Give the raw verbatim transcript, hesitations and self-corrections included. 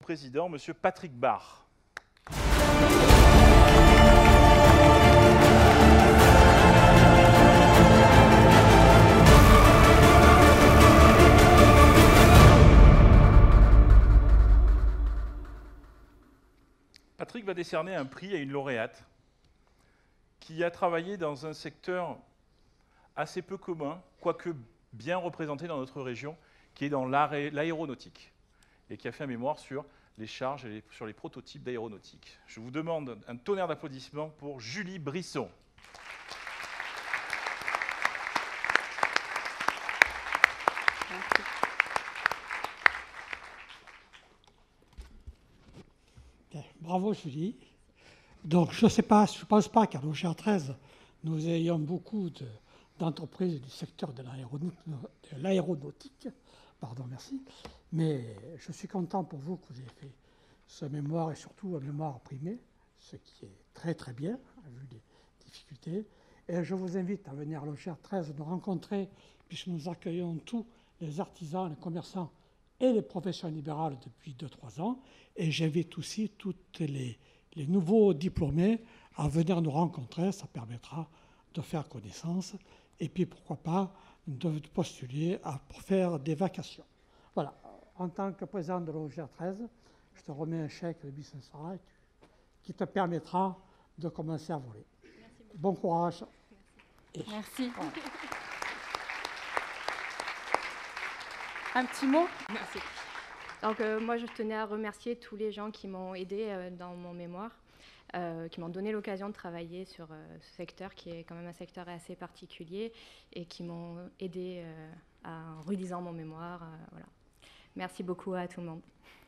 président, M. Patrick Barre. Patrick va décerner un prix à une lauréate qui a travaillé dans un secteur assez peu commun, quoique bien représenté dans notre région, qui est dans l'aéronautique, et qui a fait un mémoire sur les charges et les, sur les prototypes d'aéronautique. Je vous demande un tonnerre d'applaudissements pour Julie Brisson. Bravo Julie. Donc je ne sais pas, je ne pense pas qu'à Logère treize, nous ayons beaucoup d'entreprises du secteur de l'aéronautique. Pardon, merci. Mais je suis content pour vous que vous ayez fait ce mémoire et surtout un mémoire primé, ce qui est très très bien, vu les difficultés. Et je vous invite à venir à Logère treize nous rencontrer, puisque nous accueillons tous les artisans, les commerçants et les professions libérales depuis deux trois ans. Et j'invite aussi tous les, les nouveaux diplômés à venir nous rencontrer. Ça permettra de faire connaissance et puis pourquoi pas de postuler à, pour faire des vacations. Voilà. En tant que président de Logère treize, je te remets un chèque de mille cinq cents qui te permettra de commencer à voler. Merci. Bon courage. Et merci. Voilà. Un petit mot? Merci. Donc, euh, moi, je tenais à remercier tous les gens qui m'ont aidé euh, dans mon mémoire, euh, qui m'ont donné l'occasion de travailler sur euh, ce secteur, qui est quand même un secteur assez particulier, et qui m'ont aidé euh, en réalisant mon mémoire. Euh, voilà. Merci beaucoup à tout le monde.